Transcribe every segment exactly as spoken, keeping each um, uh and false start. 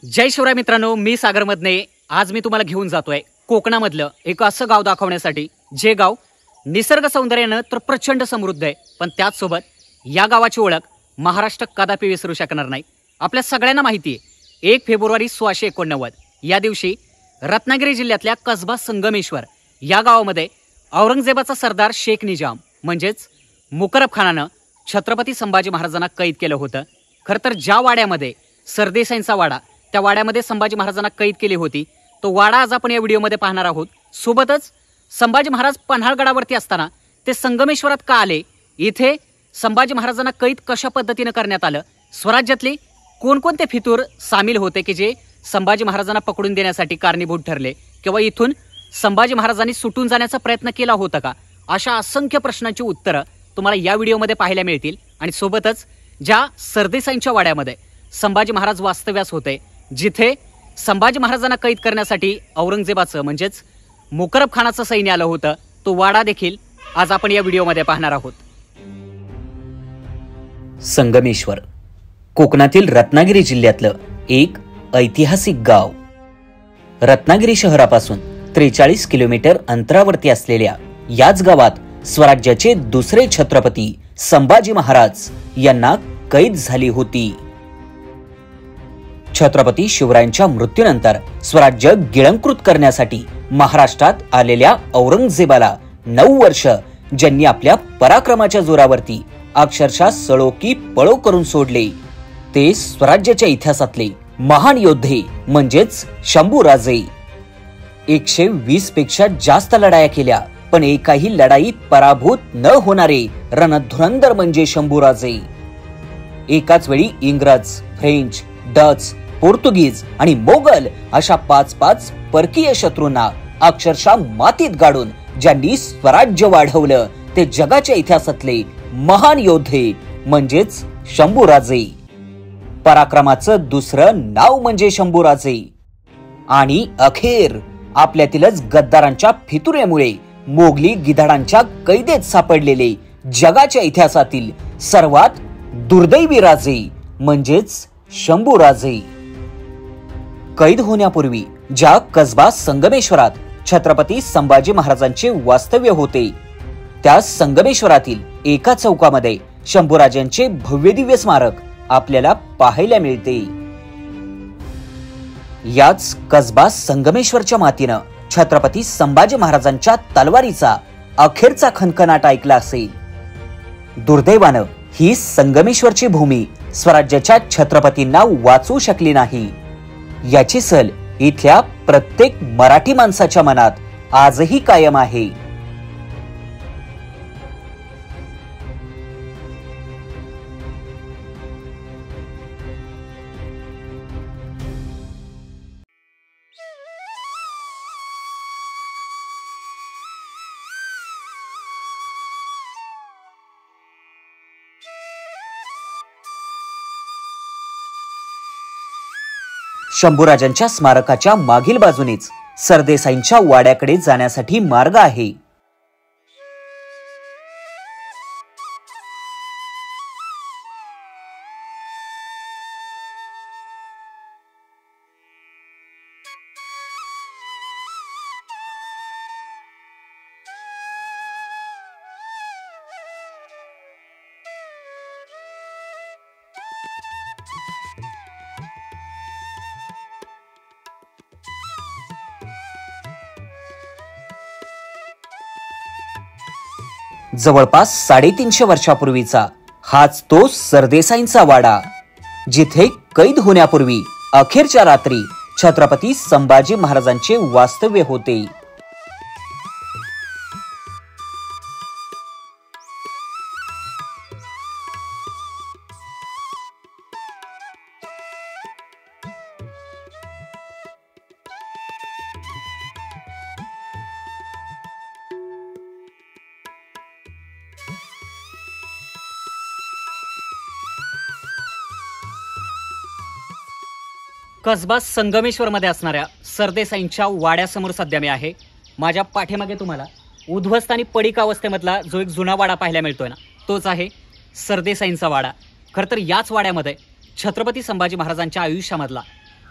जय शिवराय मित्रांनो, मी सागर मधने आज मी तुम्हाला घेऊन जातोय कोकणामधलं एक असं गाव दाखवण्यासाठी जे गाव निसर्ग सौंदर्यानं तर प्रचंड समृद्ध आहे, पण त्याच सोबत या गावाची ओळख महाराष्ट्र कदापि विसरू शकणार नाही। आपल्या सगळ्यांना माहिती आहे एक फेब्रुवारी सोळाशे एकोणनव्वद या दिवशी रत्नागिरी जिल्ह्यातल्या कसबा संगमेश्वर या गावामध्ये औरंगजेबाचा सरदार शेख निजाम म्हणजेच मुकरब खानानं छत्रपती संभाजी महाराजांना कैद केलं होतं। खरं तर ज्या वाड्यामध्ये सरदेसाईंचा वाडा त्या वाड्यामध्ये संभाजी महाराजांना कैद केली होती तो वाडा आज आपण या व्हिडिओमध्ये पाहणार आहोत। सोबतच संभाजी महाराज पन्हाळगडावरती असताना ते संगमेश्वरात का आले, इथे संभाजी महाराजांना कैद कशा पद्धतीने करण्यात आलं, स्वराज्यातले कोणकोणते फितूर सामील होते की जे संभाजी महाराजांना पकडून देण्यासाठी कारणीभूत ठरले, किंवा इथून संभाजी महाराजांनी सुटून जाण्याचा प्रयत्न केला होता का, अशा असंख्य प्रश्नांची उत्तरं तुम्हाला या व्हिडिओमध्ये पाहायला मिळतील। आणि सोबतच ज्या सरदेसाईंच्या वाड्यामध्ये संभाजी महाराज वास्तव्यास होते, जिथे संभाजी महाराजांना कैद करण्यासाठी औरंगजेबाचं म्हणजेच मुकरब खानाचं सैन्य आलं होतं, तो वाडा देखील आज आपण या व्हिडिओमध्ये पाहणार आहोत। संगमेश्वर कोकणातील रत्नागिरी जिल्ह्यातलं एक ऐतिहासिक गाव। रत्नागिरी शहरापासून त्रेचाळीस किलोमीटर अंतरावरती असलेल्या याच गावात स्वराज्याचे दुसरे छत्रपती संभाजी महाराज यांना कैद झाली होती। छत्रपती शिवरायांच्या मृत्यूनंतर स्वराज्य गिळंकृत करण्यासाठी महाराष्ट्रात आलेल्या औरंगजेबाला नऊ वर्ष ज्यांनी आपल्या पराक्रमाच्या जोरावरती अक्षरशः सळोकी पळो करून सोडले, ते स्वराज्याच्या इतिहासातले महान योद्धे म्हणजेच शंभूराजे। एकशे वीस पेक्षा जास्त लढाया केल्या, पण एकाही लढाईत पराभूत न होणारे रणधुरंदर म्हणजे शंभूराजे। एकाच वेळी इंग्रज, फ्रेंच, डच, पोर्तुगीज आणि मोगल अशा पाच पाच परकीय शत्रूंना अक्षरशः मातीत गाडून ज्यांनी स्वराज्य वाढवलं, ते जगाच्या इतिहासातले महान योद्धे म्हणजेच शंभूराजे। पराक्रमाचं दुसरं नाव म्हणजे शंभूराजे। आणि अखेर आपल्यातीलच गद्दारांच्या फितुरेमुळे मोगली गिधाडांच्या कैदेत सापडलेले जगाच्या इतिहासातील सर्वात दुर्दैवी राजे म्हणजेच शंभूराजे। कैद होण्यापूर्वी ज्या कसबा संगमेश्वरात छत्रपती संभाजी महाराजांचे वास्तव्य होते, त्या संगमेश्वरातील एका चौकामध्ये शंभूराजांचे भव्यदिव्य स्मारक आपल्याला पाहायला मिळते। याच कसबा संगमेश्वरच्या मातीनं छत्रपती संभाजी महाराजांच्या तलवारीचा अखेरचा खणखणाट ऐकला असेल। दुर्दैवानं ही संगमेश्वरची भूमी स्वराज्याच्या छत्रपतींना वाचवू शकली नाही, याची सल इथल्या प्रत्येक मराठी माणसाच्या मनात आजही कायम आहे। शंभूराजांच्या स्मारकाच्या मागील बाजूनेच सरदेसाईंच्या वाड्याकडे जाण्यासाठी मार्ग आहे। जवळपास साडेतीनशे वर्षापूर्वीचा हाच तो सरदेसाईंचा वाडा, जिथे कैद होण्यापूर्वी अखेरच्या रात्री छत्रपती संभाजी महाराजांचे वास्तव्य होते। कसबा संगमेश्वर मध्ये असणाऱ्या सरदेसाईंच्या वाड्यासमोर सध्या मी आहे। माझ्या पाठीमागे तुम्हाला उद्ध्वस्त आणि पडीक अवस्थेमधला जो एक जुना वाडा पाहायला मिळतोय ना, तोच आहे सरदेसाईंचा वाडा। खरं तर याच वाड्यामध्ये छत्रपती संभाजी महाराजांच्या आयुष्यामधला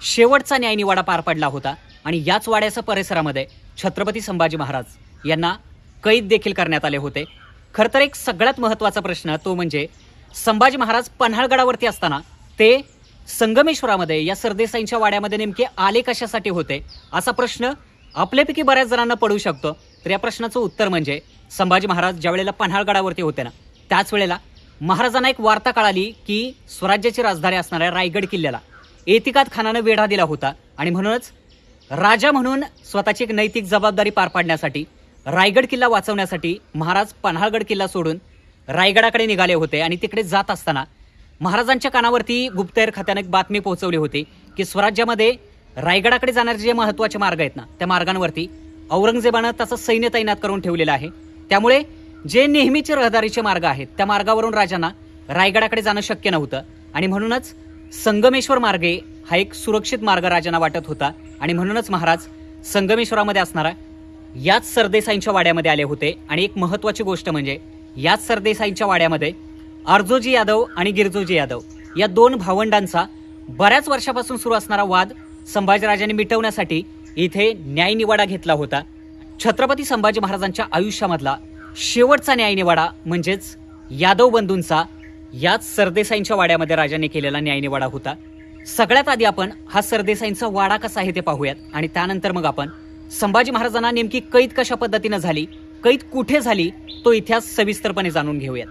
शेवटचा न्यायनिवाडा पार पडला होता आणि याच वाड्याच्या परिसरामध्ये छत्रपती संभाजी महाराज यांना कैद देखील करण्यात आले होते. खरं तर एक सगळ्यात महत्त्वाचा प्रश्न तो म्हणजे संभाजी महाराज पन्हाळगडावरती असताना ते संगमेश्वरामध्ये या सरदेसाईंच्या वाड्यामध्ये नेमके आले कशासाठी होते, असा प्रश्न आपल्यापैकी बऱ्याच जणांना पडू शकतो. तर या प्रश्नाचं उत्तर म्हणजे संभाजी महाराज ज्या वेळेला पन्हाळगडावरती होते ना, त्याच वेळेला महाराजांना एक वार्ता कळाली की स्वराज्याची राजधानी असणाऱ्या रायगड किल्ल्याला एतिकाद खानानं वेढा दिला होता आणि म्हणूनच राजा म्हणून स्वतःची एक नैतिक जबाबदारी पार पाडण्यासाठी रायगड किल्ला वाचवण्यासाठी महाराज पन्हाळगड किल्ला सोडून रायगडाकडे निघाले होते. आणि तिकडे जात असताना महाराजांच्या कानावरती गुप्तहेर खात्याने एक बातमी पोहोचवली होती की स्वराज्यामध्ये रायगडाकडे जाणारे जे महत्त्वाचे मार्ग आहेत ना, त्या मार्गांवरती औरंगजेबानं तसं सैन्य तैनात करून ठेवलेलं आहे. त्यामुळे जे नेहमीचे रहदारीचे मार्ग आहेत त्या मार्गावरून राजांना रायगडाकडे जाणं शक्य नव्हतं आणि म्हणूनच संगमेश्वर मार्गे हा एक सुरक्षित मार्ग राजांना वाटत होता. आणि म्हणूनच महाराज संगमेश्वरामध्ये असणारा याच सरदेसाईंच्या वाड्यामध्ये आले होते. आणि एक महत्त्वाची गोष्ट म्हणजे याच सरदेसाईंच्या वाड्यामध्ये अर्जोजी यादव आणि गिरजोजी यादव या दोन भावंडांचा बऱ्याच वर्षापासून सुरू असणारा वाद संभाजीराजांनी मिटवण्यासाठी इथे न्यायनिवाडा घेतला होता. छत्रपती संभाजी महाराजांच्या आयुष्यामधला शेवटचा न्यायनिवाडा म्हणजेच यादव बंधूंचा याच सरदेसाईंच्या वाड्यामध्ये राजाने केलेला न्यायनिवाडा होता. सगळ्यात आधी आपण हा सरदेसाईंचा वाडा कसा आहे ते पाहूयात आणि त्यानंतर मग आपण संभाजी महाराजांना नेमकी कैद कशा पद्धतीने झाली, कैद कुठे झाली, तो इतिहास सविस्तरपणे जाणून घेऊयात.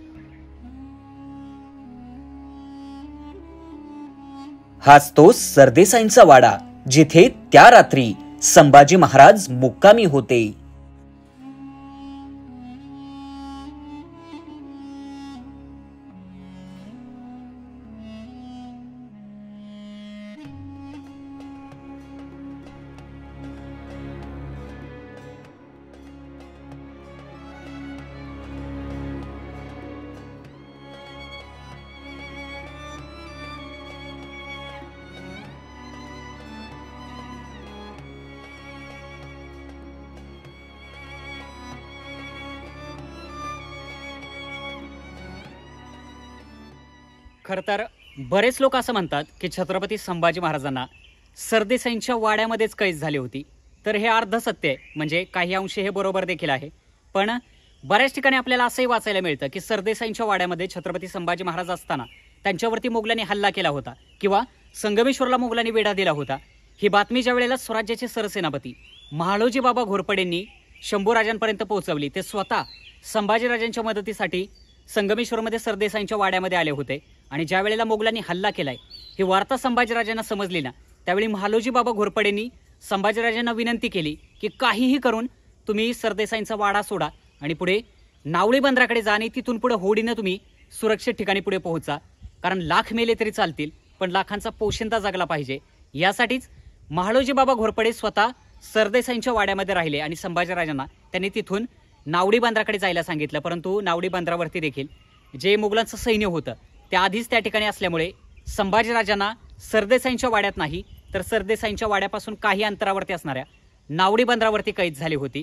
हाच तो सरदेसाईंचा वाडा जिथे त्या रात्री संभाजी महाराज मुक्कामी होते. खरं तर बरेच लोक असं म्हणतात की छत्रपती संभाजी महाराजांना सरदेसाईंच्या वाड्यामध्येच कैद झाली होती. तर हे अर्ध सत्य आहे, म्हणजे काही अंशी हे बरोबर देखील आहे. पण बऱ्याच ठिकाणी आपल्याला असंही वाचायला मिळतं की सरदेसाईंच्या वाड्यामध्ये छत्रपती संभाजी महाराज असताना त्यांच्यावरती मोगलांनी हल्ला केला होता किंवा संगमेश्वरला मोगलांनी वेढा दिला होता. ही बातमी ज्या वेळेला स्वराज्याचे सरसेनापती महाळोजी बाबा घोरपडेंनी शंभूराजांपर्यंत पोहोचवली, ते स्वतः संभाजीराजांच्या मदतीसाठी संगमेश्वरमध्ये सरदेसाईंच्या वाड्यामध्ये आले होते. आणि ज्या वेळेला मोगलांनी हल्ला केलाय ही वार्ता संभाजीराजांना समजली ना, त्यावेळी महालोजी बाबा घोरपडेंनी संभाजीराजांना विनंती केली की काहीही करून तुम्ही सरदेसाईंचा वाडा सोडा आणि पुढे नावळी बंदराकडे जा आणि तिथून पुढे होडीनं तुम्ही सुरक्षित ठिकाणी पुढे पोहोचा. कारण लाख मेले तरी चालतील पण लाखांचा पोशिंदा जगला पाहिजे. यासाठीच महालोजी बाबा घोरपडे स्वतः सरदेसाईंच्या वाड्यामध्ये राहिले आणि संभाजीराजांना त्यांनी तिथून नावडी बंदराकडे जायला सांगितलं. परंतु नावडी बंदरावरती देखील जे मुघलांचं सैन्य होतं त्या आधीच त्या ठिकाणी असल्यामुळे संभाजीराजांना सरदेसाईंच्या वाड्यात नाही तर सरदेसाईंच्या वाड्यापासून काही अंतरावरती असणाऱ्या नावडी बंदरावरती कैद झाली होती.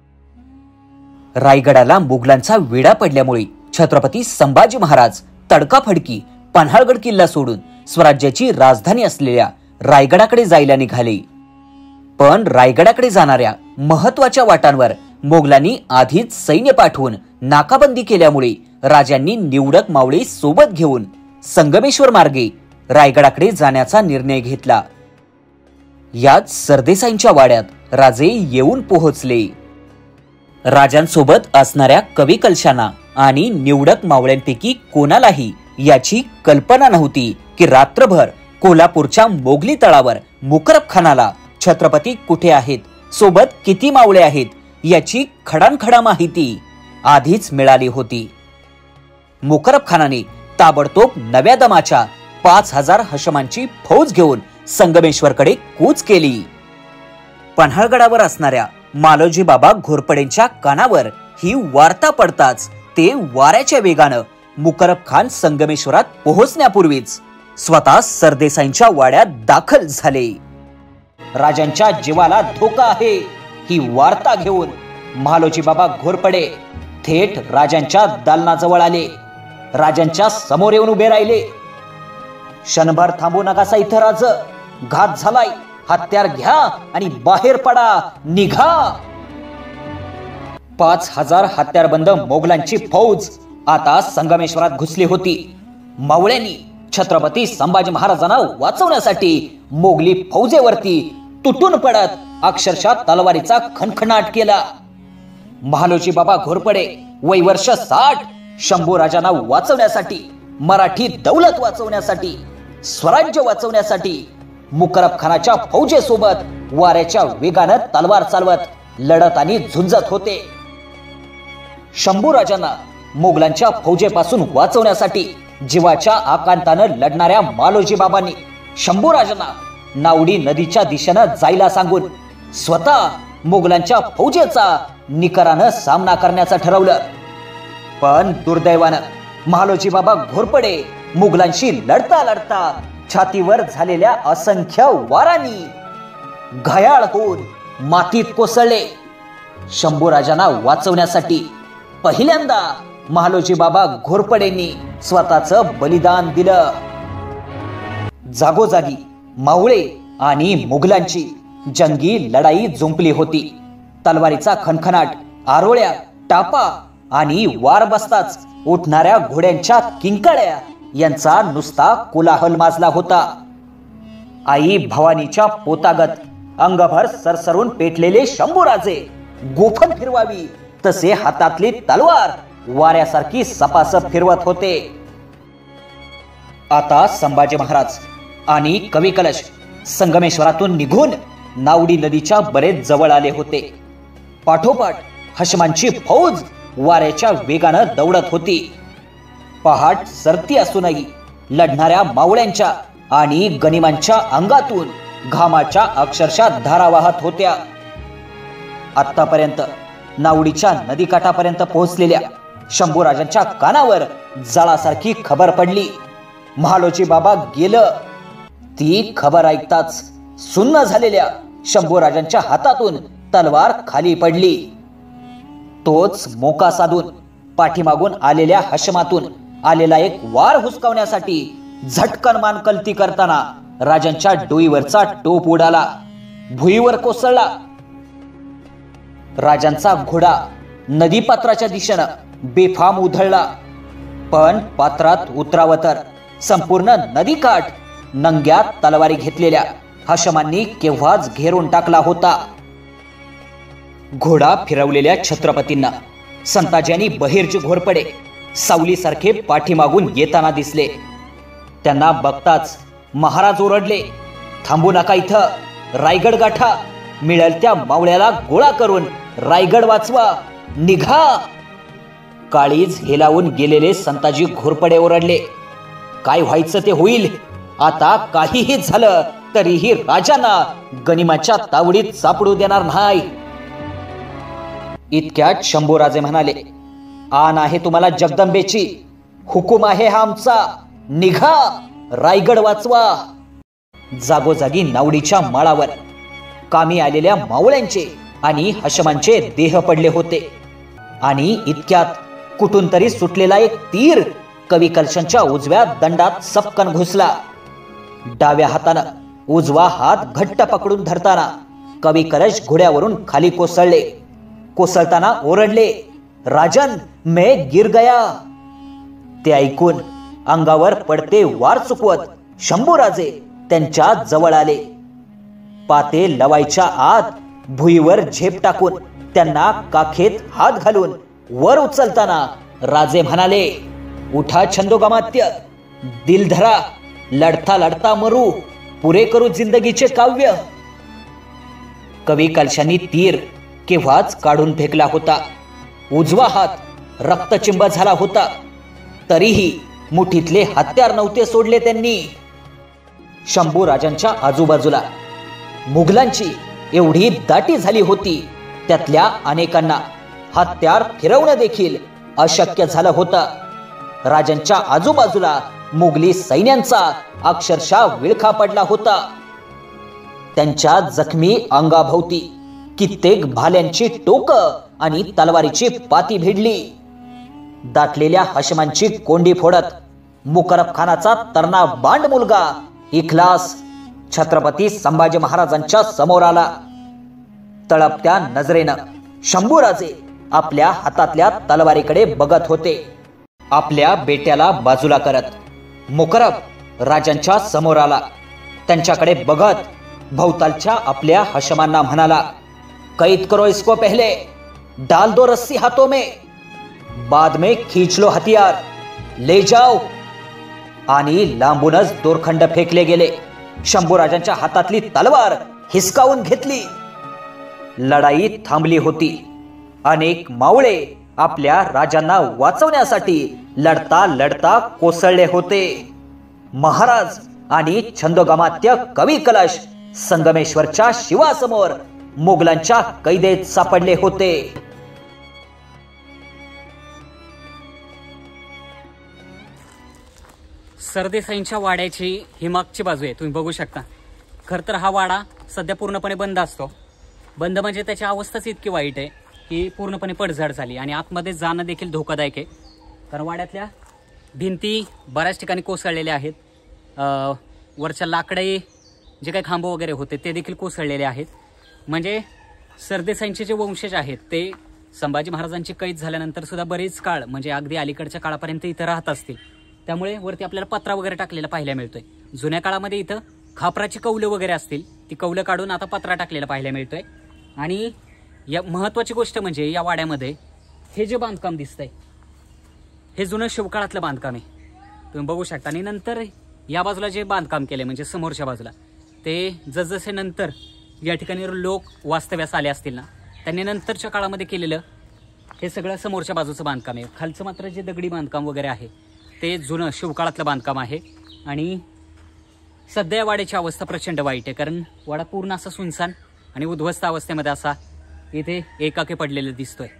रायगडाला मुघलांचा वेढा पडल्यामुळे छत्रपती संभाजी महाराज तडकाफडकी पन्हाळगड किल्ला सोडून स्वराज्याची राजधानी असलेल्या रायगडाकडे जायला निघाले. पण रायगडाकडे जाणाऱ्या महत्वाच्या वाटांवर मोगलांनी आधीच सैन्य पाठवून नाकाबंदी केल्यामुळे राजांनी निवडक मावळे सोबत घेऊन संगमेश्वर मार्गे रायगडाकडे जाण्याचा निर्णय घेतला. याच सरदेसाईंच्या वाड्यात राजे येऊन पोहोचले. राजांसोबत असणाऱ्या कवी कलशांना आणि निवडक मावळ्यांपैकी कोणालाही याची कल्पना नव्हती की रात्रभर कोल्हापूरच्या मोगली तळावर मुकरब खानाला छत्रपती कुठे आहेत, सोबत किती मावळे आहेत याची खडानखडा माहिती आधीच मिळाली होती. मुकरब खानाने ताबडतोब नव्या दमाच्या पाच हजार हशमांची फौज घेऊन संगमेश्वरकडे कूच केली. पन्हाळगडावर असणाऱ्या मालोजी बाबा घोरपडेंच्या कानावर ही वार्ता पडताच ते वाऱ्याच्या वेगानं मुकरब खान संगमेश्वरात पोहोचण्यापूर्वीच स्वतः सरदेसाईंच्या वाड्यात दाखल झाले. राजांच्या जीवाला धोका आहे ही वार्ता घेऊन मालोजी बाबा घोरपडे थेट राजांच्या दालनाजवळ आले. राजांच्या समोर येऊन उभे राहिले. क्षणभर थांबू नकासा इथं राज, घात झालाय, हत्यार घ्या आणि बाहेर पडा, निघा. पाच हजार हत्यारबंद मोगलांची फौज आता संगमेश्वरात घुसली होती. मावळ्यांनी छत्रपती संभाजी महाराजांना वाचवण्यासाठी मोगली फौजेवरती तुटून पडत अक्षरशः तलवारीचा खणखणाट केला. महालोजी बाबा घोरपडे वय वर्ष साठ शंभूराजांना वाचवण्यासाठी, मराठी दौलत वाचवण्यासाठी, स्वराज्य वाचवण्यासाठी मुकरब खानाच्या फौजेसोबत वाऱ्याच्या वेगानं तलवार चालवत लढत आणि झुंजत होते. शंभूराजांना मोगलांच्या फौजेपासून वाचवण्यासाठी जीवाच्या आकांतानं लढणाऱ्या मालोजी बाबांनी शंभूराजांना नावडी नदीच्या दिशेनं जायला सांगून स्वतः मोगलांच्या फौजेचा निकरानं सामना करण्याचं ठरवलं. पण दुर्दैवानं महालोजी बाबा घोरपडे मुघलांशी लढता लढता छातीवर झालेल्या असंख्य वारांनी घायाळ होऊन मातीत कोसळले. शंभूराजांना वाचवण्यासाठी पहिल्यांदा महालोजी बाबा घोरपडेंनी स्वतःचं बलिदान दिलं. जागोजागी मावळे आणि मुघलांची जंगी लढाई जुंपली होती. तलवारीचा खणखणाट, आरोळ्या, टापा आणि वार बसताच उठणाऱ्या घोड्यांच्या किंकाळ्या यांचा नुसता कोलाहल माजला होता. आई भवानीच्या पोतागत अंगभर सरसरून पेटलेले शंभूराजे गोफण फिरवावी तसे हातातली तलवार वाऱ्यासारखी सपासप फिरवत होते. आता संभाजी महाराज आणि कवी कलश संगमेश्वरातून निघून नावडी नदीच्या बरेच जवळ आले होते. पाठोपाठ हशमांची फौज वाऱ्याच्या वेगानं दौडत होती. पहाट सरती असूनही लढणाऱ्या मावळ्यांच्या आणि गनिमांच्या अंगातून घामाच्या अक्षरशः धारा वाहत होत्या. आतापर्यंत नावडीच्या नदीकाठापर्यंत पोहोचलेल्या शंभूराजांच्या कानावर जळासारखी खबर पडली. महालोजी बाबा गेलं. ती खबर ऐकताच सुन्न झालेल्या शंभूराजांच्या हातातून तलवार खाली पडली. तोच मोका साधून पाठीमागून आलेल्या हशमातून आलेला एक वार हुसकावण्यासाठी झटकन मान कलती करताना राजांच्या डोईवरचा टोप उडाला, भुईवर कोसळला. राजांचा घोडा नदी पात्राच्या दिशेनं बेफाम उधळला. पण पात्रात उतरावं तर संपूर्ण नदीकाठ नंग्या तलवारी घेतलेल्या हशमांनी केव्हाच घेरून टाकला होता. घोडा फिरवलेल्या छत्रपतींना संताजी आणि बहिर्जी घोरपडे सावलीसारखे पाठीमागून येताना दिसले. त्यांना बघताच महाराज ओरडले, थांबू नका इथं, रायगड गाठा, मिळेल त्या मावळ्याला गोळा करून रायगड वाचवा, निघा. काळीज हेलावून गेलेले संताजी घोरपडे ओरडले, काय व्हायचं ते होईल, आता काहीही झालं तरीही राजांना गनिमाच्या तावडीत सापडू देणार नाही. इतक्यात शंभूराजे म्हणाले, आन आहे तुम्हाला जगदंबेची, हुकूम आहे हा आमचा, निघा, रायगड वाचवा. जागोजागी नावडीच्या माळावर कामी आलेल्या मावळ्यांचे आणि हशमांचे देह पडले होते. आणि इतक्यात कुठून तरी सुटलेला एक तीर कवी कलशांच्या उजव्या दंडात सपकन घुसला. डाव्या हातानं उजवा हात घट्ट पकडून धरताना कवी कलश घोड्यावरून खाली कोसळले. कोसळताना ओरडले, राजन मैं गिर गया. ते ऐकून अंगावर पडते वार चुकवत शंभूराजे त्यांच्या जवळ आले. पाते लवायच्या आत भुईवर झेप टाकून त्यांना काखेत हात घालून वर उचलताना राजे म्हणाले, उठा छंदोगमात्य, दिल धरा, लढता लढता मरू, पुरे करू जिंदगीचे काव्य. कवी कलशांनी तीर केव्हाच काढून फेकला होता. उजवा हात रक्तचिंब झाला होता, तरीही मुठीतले हत्यार नव्हते सोडले त्यांनी. शंभूराजांच्या आजूबाजूला मुघलांची एवढी दाटी झाली होती, त्यातल्या अनेकांना हत्यार फिरवणं देखील अशक्य झालं होतं. राजांच्या आजूबाजूला मुघली सैन्यांचा अक्षरशः विळखा पडला होता. त्यांच्या जखमी अंगाभोवती कित्येक भाल्यांची टोक आणि तलवारीची पाती भिडली. दाटलेल्या हशमांची कोंडी फोडत मुकरब खानाचा तरणा बांड मुलगा इखलास छत्रपती संभाजी महाराजांच्या समोर आला. तळपत्या नजरेनं शंभूराजे आपल्या हातातल्या तलवारीकडे बघत होते. आपल्या बेट्याला बाजूला करत मुकरब राजांच्या समोर आला. त्यांच्याकडे बघत भोवतालच्या आपल्या हशमांना म्हणाला, कैद करो इसको पहले, डाल दो रस्सी हाथों में, बाद में खींच लो हथियार, ले जाओ. आणि लांबूनच दोरखंड फेकले गेले. शंभूराजांच्या हातातली तलवार हिसकावून घेतली. लढाई थांबली होती. अनेक मावळे आपल्या राजांना वाचवण्यासाठी लढता लढता कोसळले होते. महाराज आणि छंदोगामात्य कवी कलश संगमेश्वरच्या शिवासमोर मोगलांच्या कैदेत सापडले होते. सरदेसाईंच्या वाड्याची ही मागची बाजू आहे, तुम्ही बघू शकता. खर तर हा वाडा सध्या पूर्णपणे बंद असतो. बंद म्हणजे त्याची अवस्थाच इतकी वाईट आहे की पूर्णपणे पडझड झाली आणि आतमध्ये जाणं देखील धोकादायक आहे. कारण वाड्यातल्या भिंती बऱ्याच ठिकाणी कोसळलेल्या आहेत. वरच्या लाकडे जे काही खांब वगैरे होते ते देखील कोसळलेले आहेत. म्हणजे सरदेसाईंचे जे वंशज आहेत ते संभाजी महाराजांची कैद झाल्यानंतर सुद्धा बरेच काळ म्हणजे अगदी अलीकडच्या काळापर्यंत इथं राहत असतील. त्यामुळे वरती आपल्याला पत्रा वगैरे टाकलेला पाहायला मिळतोय. जुन्या काळामध्ये इथं खापराची कौलं वगैरे असतील, ती कौलं काढून आता पत्रा टाकलेला पाहायला मिळतोय. आणि या महत्त्वाची गोष्ट म्हणजे या वाड्यामध्ये हे जे बांधकाम दिसतंय हे जुनं शिवकाळातलं बांधकाम आहे, तुम्ही बघू शकता. आणि नंतर या बाजूला जे बांधकाम केले म्हणजे समोरच्या बाजूला ते जसजसे नंतर या ठिकाणी लोक वास्तव्यास आले असतील ना, त्यांनी नंतरच्या काळामध्ये केलेलं हे सगळं समोरच्या बाजूचं बांधकाम आहे. खालचं मात्र जे दगडी बांधकाम वगैरे आहे ते जुनं शिवकाळातलं बांधकाम आहे. आणि सध्या वाड्याची अवस्था प्रचंड वाईट आहे. कारण वाडा पूर्ण असा सुनसान आणि उद्ध्वस्त अवस्थेमध्ये असा इथे एकाकी पडलेलं दिसतोय.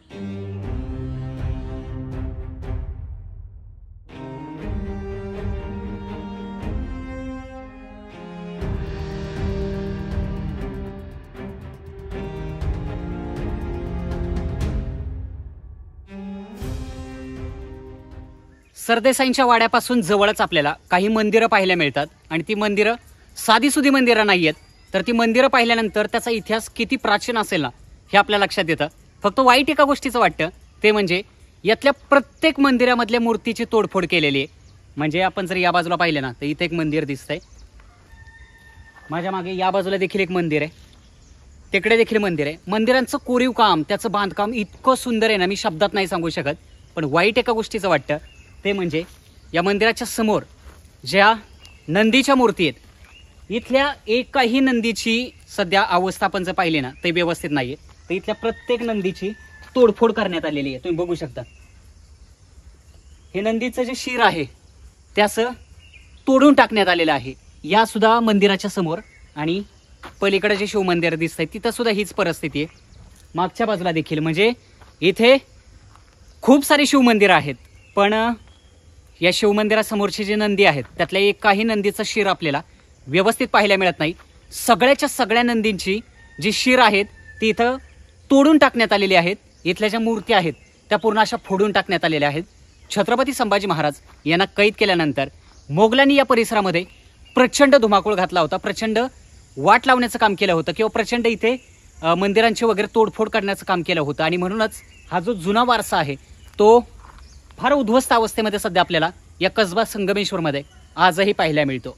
सरदेसाईंच्या वाड्यापासून जवळच आपल्याला काही मंदिरं पाहायला मिळतात. आणि ती मंदिरं साधीसुधी मंदिरं नाही आहेत, तर ती मंदिरं पाहिल्यानंतर त्याचा इतिहास किती प्राचीन असेल ना हे आपल्या लक्षात येतं. फक्त वाईट एका गोष्टीचं वाटतं ते म्हणजे यातल्या प्रत्येक मंदिरामधल्या मूर्तीची तोडफोड केलेली आहे. म्हणजे आपण जर या बाजूला पाहिलं ना तर इथे एक मंदिर दिसतंय, माझ्या मागे या बाजूला देखील एक मंदिर आहे, तिकडे देखील मंदिर आहे. मंदिरांचं कोरीव काम, त्याचं बांधकाम इतकं सुंदर आहे ना, मी शब्दात नाही सांगू शकत. पण वाईट एका गोष्टीचं वाटतं ते म्हणजे या मंदिराच्या समोर ज्या नंदीच्या मूर्ती आहेत, इथल्या एकाही नंदीची सध्या अवस्था आपण जर पाहिली ना ते व्यवस्थित नाहीये. तर इथल्या प्रत्येक नंदीची तोडफोड करण्यात आलेली आहे, तुम्ही बघू शकता. हे नंदीचं जे शिर आहे त्याचं तोडून टाकण्यात आलेलं आहे या सुद्धा मंदिराच्या समोर. आणि पलीकडे जे शिवमंदिर दिसतंय तिथं सुद्धा हीच परिस्थिती आहे. मागच्या बाजूला देखील म्हणजे इथे खूप सारी शिवमंदिरं आहेत, पण या शिवमंदिरासमोरची जी नंदी आहेत त्यातल्या एकाही नंदीचं शिर आपल्याला व्यवस्थित पाहायला मिळत नाही. सगळ्याच्या सगळ्या नंदींची जी शिर आहेत ती इथं तोडून टाकण्यात आलेली आहेत. इथल्या ज्या मूर्ती आहेत त्या पूर्ण अशा फोडून टाकण्यात आलेल्या आहेत. छत्रपती संभाजी महाराज यांना कैद केल्यानंतर मोगलांनी या परिसरामध्ये प्रचंड धुमाकूळ घातला होता, प्रचंड वाट लावण्याचं काम केलं होतं किंवा प्रचंड इथे मंदिरांची वगैरे तोडफोड करण्याचं काम केलं होतं. आणि म्हणूनच हा जो जुना वारसा आहे तो फार उद्ध्वस्त अवस्थेमध्ये सध्या आपल्याला या कसबा संगमेश्वरमध्ये आजही पाहायला मिळतो.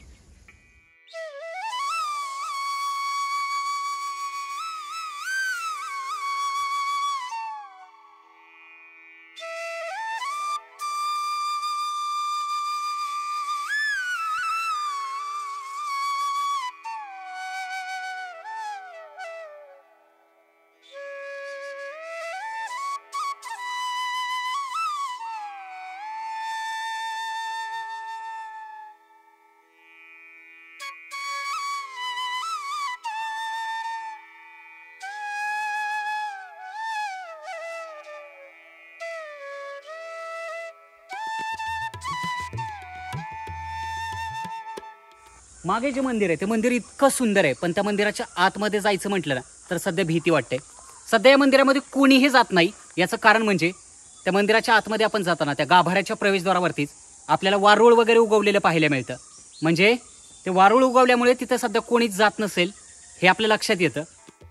मागे जे मंदिर आहे ते मंदिर इतकं सुंदर आहे, पण त्या मंदिराच्या आतमध्ये जायचं म्हटलं ना तर सध्या भीती वाटते. सध्या या मंदिरामध्ये कोणीही जात नाही. याचं कारण म्हणजे त्या मंदिराच्या आतमध्ये आपण जाताना त्या गाभाऱ्याच्या प्रवेशद्वारावरतीच आपल्याला वारुळ वगैरे उगवलेलं पाहायला मिळतं. म्हणजे ते वारुळ उगवल्यामुळे तिथे सध्या कोणीच जात नसेल हे आपल्या लक्षात येतं.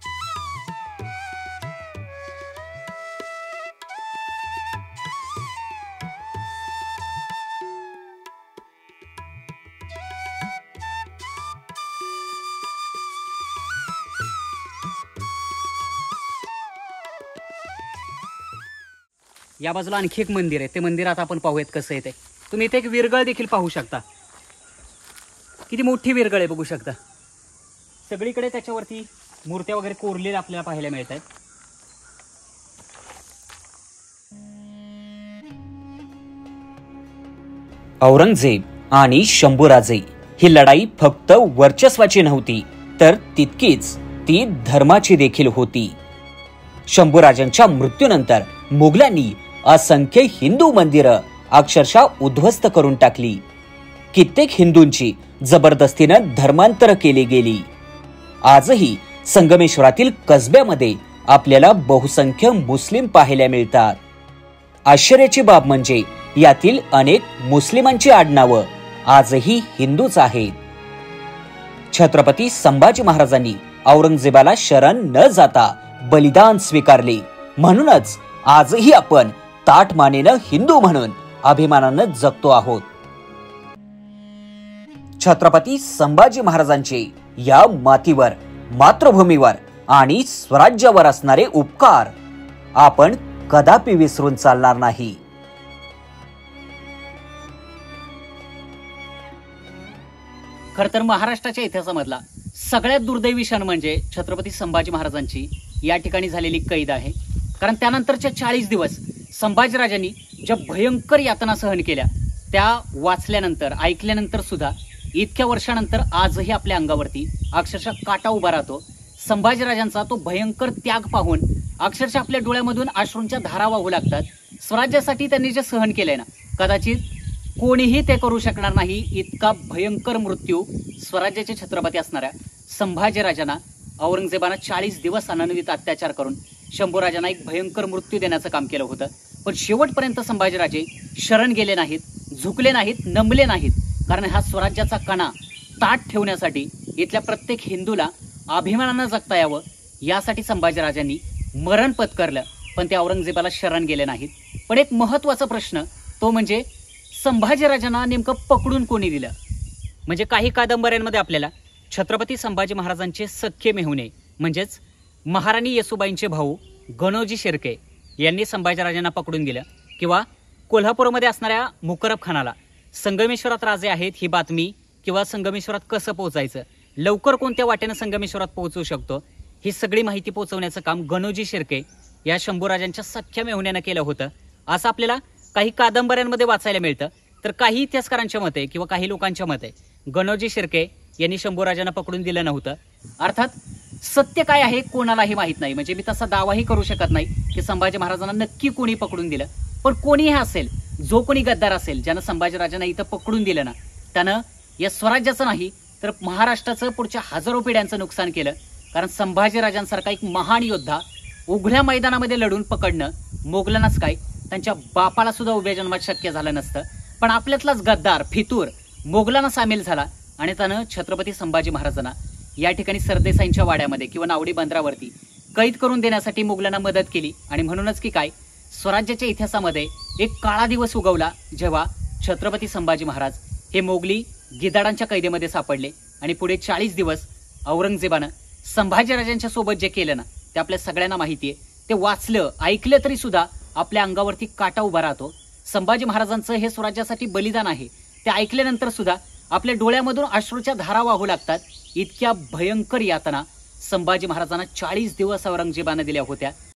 या बाजूला आणखी एक मंदिर आहे, ते मंदिर आता आपण पाहूयात कसं आहे ते. तुम्ही इथे एक विरगळ देखील पाहू शकता. किती मोठी विरगळ आहे बघू शकता. सगळीकडे त्याच्यावरती मूर्त्या वगैरे कोरलेल्या आपल्याला पाहायला मिळत आहेत. औरंगजेब आणि शंभूराजे ही लढाई फक्त वर्चस्वाची नव्हती, तर तितकीच ती धर्माची देखील होती. शंभूराजांच्या मृत्यूनंतर मुघलांनी असंख्य हिंदू मंदिरं अक्षरशः उद्ध्वस्त करून टाकली. कित्येक हिंदूंची जबरदस्तीनं धर्मांतर केली गेली. आजही संगमेश्वरातील कसब्यामध्ये आपल्याला बहुसंख्य मुस्लिम पाहायला मिळतात. आश्चर्याची बाब म्हणजे यातील अनेक मुस्लिमांची आडनावं आजही हिंदूच आहेत. छत्रपती संभाजी महाराजांनी औरंगजेबाला शरण न जाता बलिदान स्वीकारले, म्हणूनच आजही आपण ताठ मानेनं हिंदू म्हणून अभिमानानं जगतो आहोत. छत्रपती संभाजी महाराजांचे या मातीवर, मातृभूमीवर आणि स्वराज्यावर असणारे उपकार आपण कदापि विसरून चालणार नाही. खर तर महाराष्ट्राच्या इतिहासामधला सगळ्यात दुर्दैवी क्षण म्हणजे छत्रपती संभाजी महाराजांची या ठिकाणी झालेली कैद आहे. कारण त्यानंतरच्या चाळीस दिवस संभाजीराजांनी ज्या भयंकर यातना सहन केल्या त्या वाचल्यानंतर, ऐकल्यानंतर सुद्धा इतक्या वर्षानंतर आजही आपल्या अंगावरती अक्षरशः काटा उभा राहतो. संभाजीराजांचा तो भयंकर त्याग पाहून अक्षरशः आपल्या डोळ्यामधून अश्रूंच्या धारा वाहू लागतात. स्वराज्यासाठी त्यांनी जे सहन केलंय ना, कदाचित कोणीही ते करू शकणार नाही. इतका भयंकर मृत्यू स्वराज्याचे छत्रपती असणाऱ्या संभाजीराजांना औरंगजेबानं चाळीस दिवस अनन्वित अत्याचार करून शंभूराजांना एक भयंकर मृत्यू देण्याचं काम केलं होतं. पण शेवटपर्यंत संभाजीराजे शरण गेले नाहीत, झुकले नाहीत, नमले नाहीत. कारण हा स्वराज्याचा कणा ताठ ठेवण्यासाठी, इथल्या प्रत्येक हिंदूला अभिमानानं जगता यावं यासाठी संभाजीराजांनी मरण पत्करलं. पण ते औरंगजेबाला शरण गेले नाहीत. पण एक महत्वाचा प्रश्न तो म्हणजे संभाजीराजांना नेमकं पकडून कोणी दिलं. म्हणजे काही कादंबऱ्यांमध्ये आपल्याला छत्रपती संभाजी महाराजांचे सख्खे मेहुणे म्हणजेच महाराणी येसूबाईंचे भाऊ गणोजी शिर्के यांनी संभाजीराजांना पकडून दिलं, किंवा कोल्हापूरमध्ये असणाऱ्या मुकरब खानाला संगमेश्वरात राजे आहेत ही बातमी, किंवा संगमेश्वरात कसं पोहोचायचं, लवकर कोणत्या वाटेनं संगमेश्वरात पोहोचू शकतो, ही सगळी माहिती पोहोचवण्याचं काम गणोजी शिर्के या शंभूराजांच्या सख्ख्या मेहुण्यानं केलं होतं असं आपल्याला काही कादंबऱ्यांमध्ये वाचायला मिळतं. तर काही इतिहासकारांच्या मते किंवा काही लोकांच्या मते गणोजी शिर्के यांनी शंभूराजांना पकडून दिलं नव्हतं. अर्थात सत्य काय आहे कोणालाही माहीत नाही. म्हणजे मी तसा दावाही करू शकत नाही की संभाजी महाराजांना नक्की कोणी पकडून दिलं. पण कोणीही असेल, जो कोणी गद्दार असेल, ज्यानं संभाजीराजांना इथं पकडून दिलं ना, त्यानं या स्वराज्याचं नाही तर महाराष्ट्राचं पुढच्या हजारो पिढ्यांचं नुकसान केलं. कारण संभाजीराजांसारखा एक महान योद्धा उघड्या मैदानामध्ये लढून पकडणं मोगलांनाच काय, त्यांच्या बापाला सुद्धा उभ्या जन्मात शक्य झालं नसतं. पण आपल्यातलाच गद्दार फितूर मोगलांना सामील झाला आणि त्यानं छत्रपती संभाजी महाराजांना या ठिकाणी सरदेसाईंच्या वाड्यामध्ये किंवा नावडी बंदरावरती कैद करून देण्यासाठी मोगलांना मदत केली. आणि म्हणूनच की काय, स्वराज्याच्या इतिहासामध्ये एक काळा दिवस उगवला जेव्हा छत्रपती संभाजी महाराज हे मोगली गिधाडांच्या कैदेमध्ये सापडले. आणि पुढे चाळीस दिवस औरंगजेबानं संभाजीराजांच्या सोबत जे केलं ना, ते आपल्या सगळ्यांना माहिती आहे. ते वाचलं, ऐकलं तरी सुद्धा आपल्या अंगावरती काटा उभा राहतो. संभाजी महाराजांचं हे स्वराज्यासाठी बलिदान आहे, ते ऐकल्यानंतर सुद्धा आपल्या डोळ्यामधून अश्रूच्या धारा वाहू लागतात. इतक्या भयंकर यातना संभाजी महाराजांना चाळीस दिवस औरंगजेबानं दिल्या होत्या.